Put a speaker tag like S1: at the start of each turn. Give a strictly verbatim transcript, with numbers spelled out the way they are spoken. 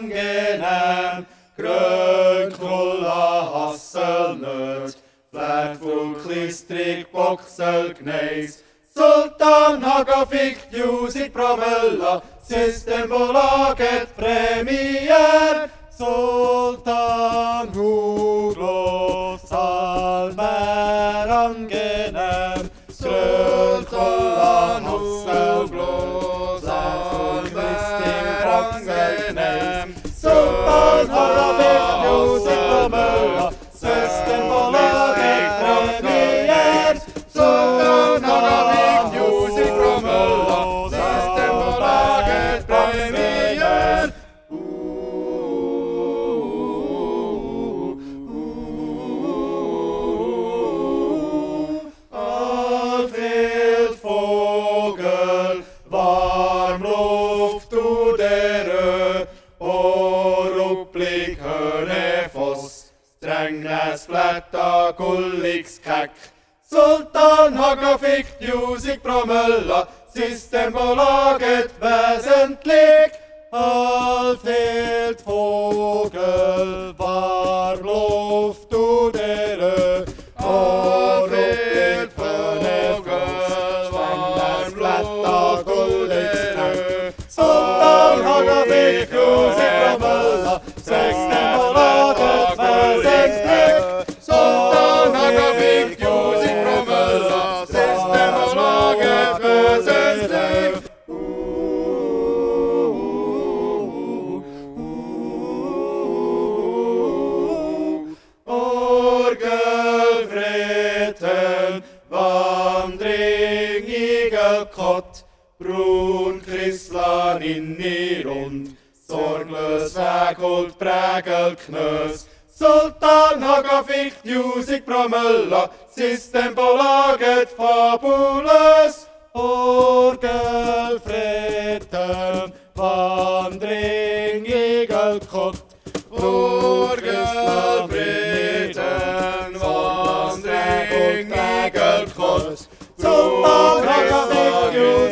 S1: angenehm. Grön, Krulla, Hasselnöt, Flätfull, Klistrig, Boxel, Gneis, Sultan, Hagafik, Jusik, Bromölla, Systembolaget, Premier, Sultan, Huglo, Salmer, angenehm, Grön, Krulla, Huglo, Salmer, angenehm, Sultan, Hagafik, Jusik, Bromölla, Systembolaget, Premier, Sultan, Hagafik, Jusik, Bromölla, Systembolaget, Premier. Alfred Vogel, warm Luft u derö, Oruplik Hönefoss, Strängnäs, Flätta, Gulliks, Käck, Sultan, Hagafik, Jusik, Bromölla, Systembolaget, väsentlig, Alfred Vogel, varm Luft u derö, Oruplik Hönefoss, Strängnäs, Flätta, Gulliks, Käck, Sultan, Hagafik, Jusik, Bromölla, Systembolaget, väsentlig, Sultan, Hagafik, Jusik, Bromölla, Systembolaget, väsentlig. Orgelvreten, vandring, igelkott, brun kristlan in i rund, sorglös vägult, prägel knös, Sultan, Hagafik, Jusik, Bromölla, Systembolaget, fabulös, orgelvreten, vandring, igelkott, orgelvreten, vandring, igelkott, Sultan, Hagafik, Jusik,